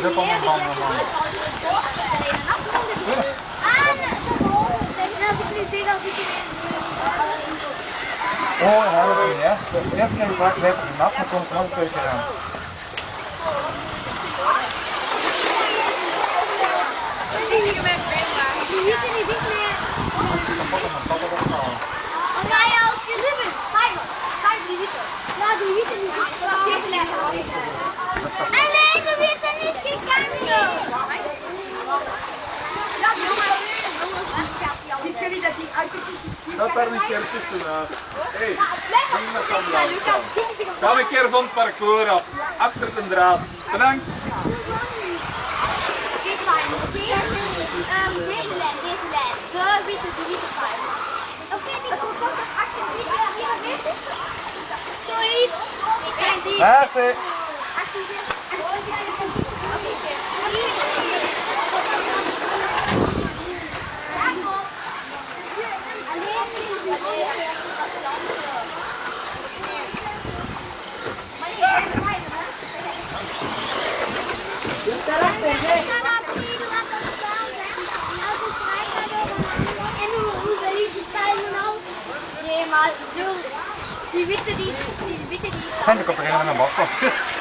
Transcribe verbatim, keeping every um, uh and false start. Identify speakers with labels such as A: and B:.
A: van van man. Oh, ja, dat is niet, hè. De eerste keer vaak blijft het nat, dan komt er nog een keer aan.
B: Alleen de witte niet gegaan. Ziet jullie dat die uitjes
C: Dat daar een keer tussenuit. Hé, niemand kan blijven staan. Ga een keer van het parcours af, achter de draad. Bedankt.
B: Deze lijn, deze lijn, deze lijn. De witte, de witte lijn. Oké, die komt ook achter die vierentwintig. Zoiets. En die.
A: Merci.
B: Nee, maar die witte die, die witte die.
A: En dan komt er een met een bak.